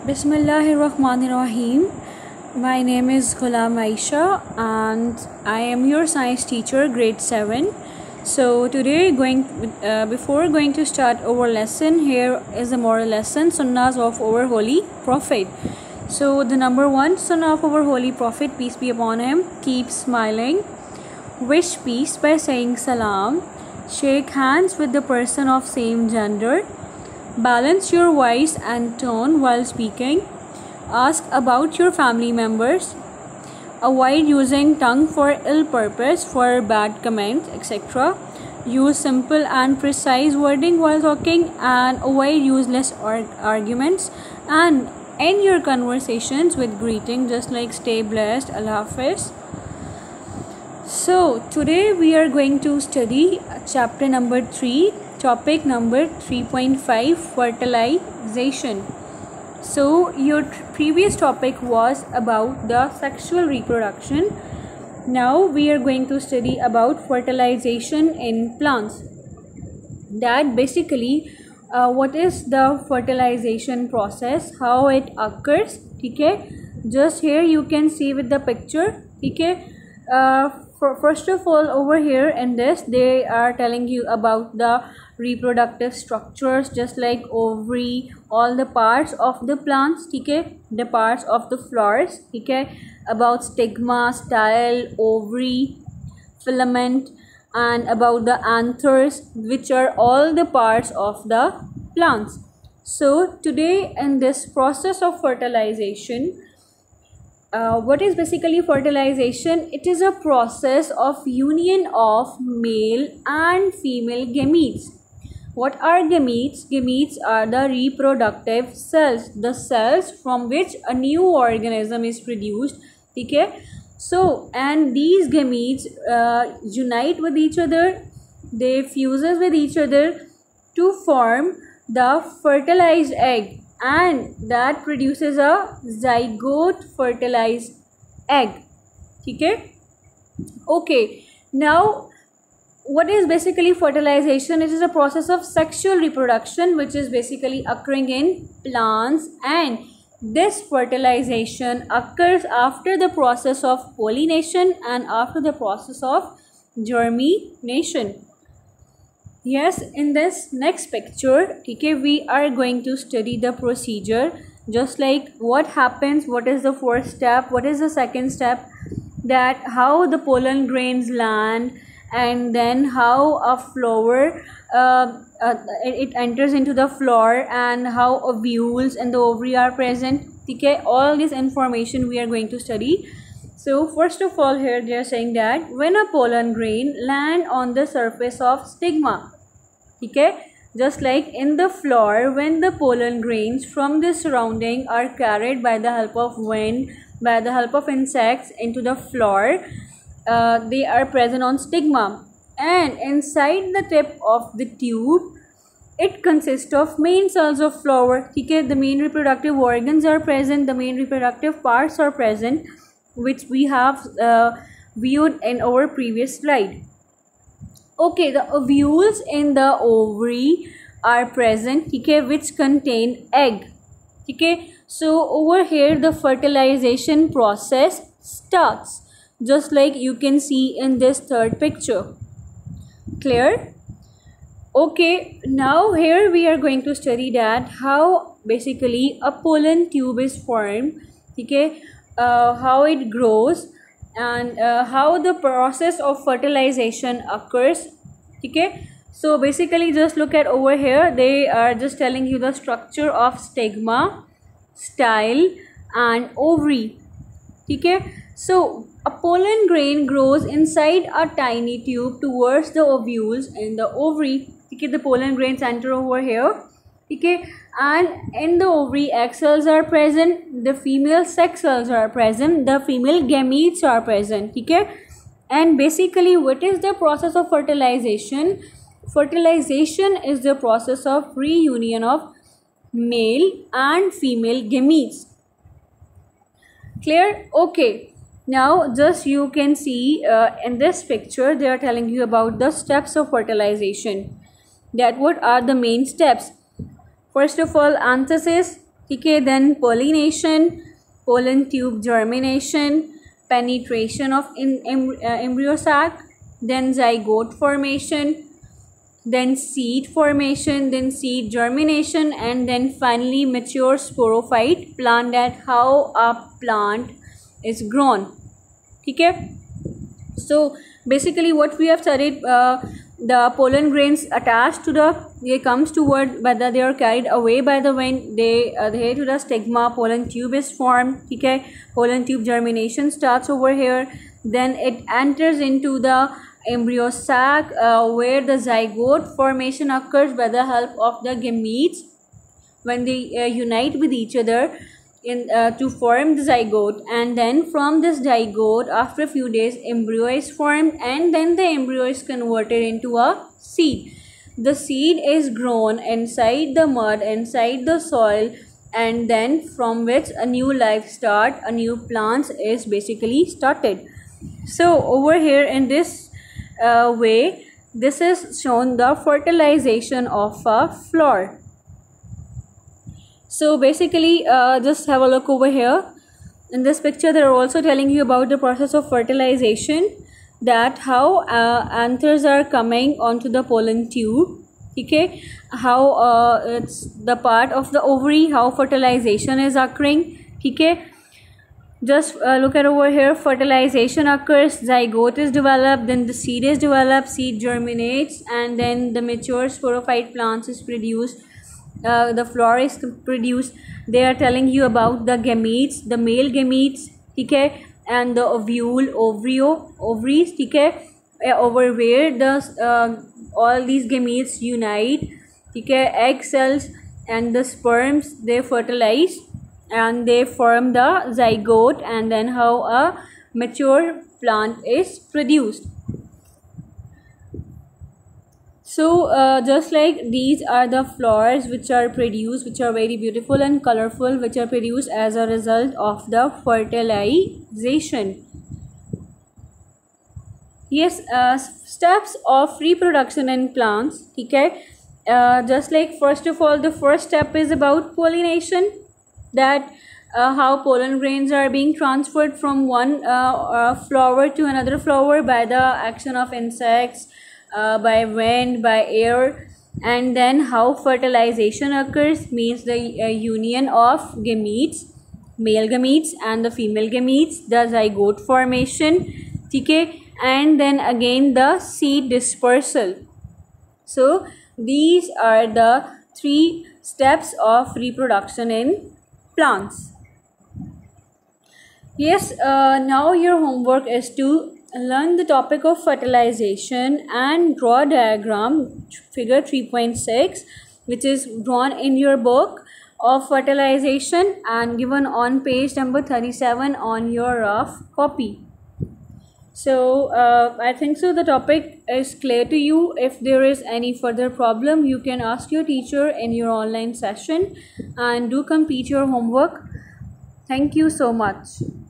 Bismillahirrahmanirrahim. My name is Ghulam Aisha and I am your science teacher, grade 7. So today, before going to start our lesson, here is a moral lesson, sunnahs of our holy prophet. So the number one sunnah of our holy prophet, peace be upon him: keep smiling, wish peace by saying salam, shake hands with the person of same gender, balance your voice and tone while speaking, ask about your family members, avoid using tongue for ill purpose, for bad comments, etc. Use simple and precise wording while talking and avoid useless arguments, and end your conversations with greeting just like stay blessed, Allah Hafiz. So today we are going to study chapter number 3, topic number 3.5, fertilization. So your previous topic was about the sexual reproduction. Now we are going to study about fertilization in plants. That basically what is the fertilization process, how it occurs. Okay, just here you can see with the picture. Okay, first of all, over here in this they are telling you about the reproductive structures, just like ovary, all the parts of the plants, okay, the parts of the flowers, okay, about stigma, style, ovary, filament, and about the anthers, which are all the parts of the plants. So today in this process of fertilization, what is basically fertilization? It is a process of union of male and female gametes. What are gametes? Gametes are the reproductive cells, the cells from which a new organism is produced. Okay, so and these gametes unite with each other, they fuses with each other to form the fertilized egg, and that produces a zygote fertilized egg. Okay, now what is basically fertilization? It is a process of sexual reproduction which is basically occurring in plants, and this fertilization occurs after the process of pollination and after the process of germination. Yes, in this next picture, okay, we are going to study the procedure, just like what happens, what is the first step, what is the second step, that how the pollen grains land, and then how a flower it enters into the flower, and how ovules and the ovary are present. Okay, all this information we are going to study. So first of all, here they are saying that when a pollen grain land on the surface of stigma, okay, just like in the flower, when the pollen grains from the surrounding are carried by the help of wind, by the help of insects into the flower, they are present on stigma, and inside the tip of the tube it consists of main cells of flower. Okay, the main reproductive organs are present, the main reproductive parts are present, which we have viewed in our previous slide. Okay, the ovules in the ovary are present, okay, which contain egg. Okay, so over here the fertilization process starts, just like you can see in this third picture. Clear? Okay, now here we are going to study that how basically a pollen tube is formed, okay, how it grows, and how the process of fertilization occurs. Okay, so basically just look at over here, they are just telling you the structure of stigma, style, and ovary. Okay, so a pollen grain grows inside a tiny tube towards the ovules in the ovary. Okay, the pollen grains enter over here. Okay, and in the ovary egg cells are present, the female sex cells are present, the female gametes are present. Okay, and basically what is the process of fertilization? Fertilization is the process of reunion of male and female gametes. Clear? Okay, now just you can see in this picture they are telling you about the steps of fertilization, that what are the main steps. First of all, anthesis. ठीक है. Then pollination, pollen tube germination, penetration of embryo sac, then zygote formation, then seed formation, then seed germination, and then finally mature sporophyte plant. That how a plant is grown. ठीक है. So basically what we have studied, the pollen grains attached to the, they comes toward, whether they are carried away by the wind, they adhere to the stigma, pollen tube is formed. ठीक है. Pollen tube germination starts over here, then it enters into the embryo sac, where the zygote formation occurs by the help of the gametes when they unite with each other in to form the zygote. And then from this zygote, after a few days, embryo is formed, and then the embryo is converted into a seed. The seed is grown inside the mud, inside the soil, and then from which a new life start, a new plant is basically started. So over here in this way, this is shown the fertilization of a flower. So basically just have a look over here. In this picture they are also telling you about the process of fertilization, that how anthers are coming onto the pollen tube. Okay, how it's the part of the ovary, how fertilization is occurring. Okay, just look at over here. Fertilization occurs, zygote is developed, then the seed is developed, seed germinates, and then the mature sporophyte plants is produced. The flower is produced. They are telling you about the gametes, the male gametes, okay, and the ovule, ovaries, okay, over where the all these gametes unite, okay, egg cells and the sperms, they fertilize and they form the zygote, and then how a mature plant is produced. So just like these are the flowers which are produced, which are very beautiful and colorful, which are produced as a result of the fertilization. Yes, steps of reproduction in plants. Okay, just like first of all, the first step is about pollination, that how pollen grains are being transferred from one flower to another flower by the action of insects, by wind, by air. And then how fertilization occurs, means the union of gametes, male gametes and the female gametes, the zygote formation, okay, and then again the seed dispersal. So these are the 3 steps of reproduction in plants. Yes, now your homework is to learn the topic of fertilization and draw a diagram, figure 3.6, which is drawn in your book of fertilization and given on page number 37 on your rough copy. So I think so the topic is clear to you. If there is any further problem, you can ask your teacher in your online session, and do complete your homework. Thank you so much.